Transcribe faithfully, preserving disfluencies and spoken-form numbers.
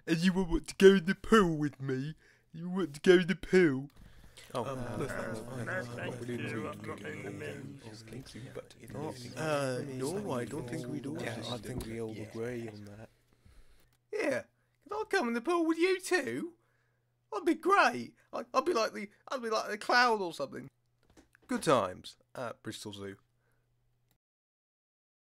and you want to go in the pool with me. You want to go in the pool. Oh, Um, no, no, that's no, fine. no, That's thank what we do. you, We I'm do not get in the all mood. those things, but if Oh, it's- uh, it's no, like I we don't think we do. Yeah, I think we all Yeah. agree on that. Yeah, can I come in the pool with you too? I'd be great. I'd, I'd be like the, I'd be like the clown or something. Good times at Bristol Zoo.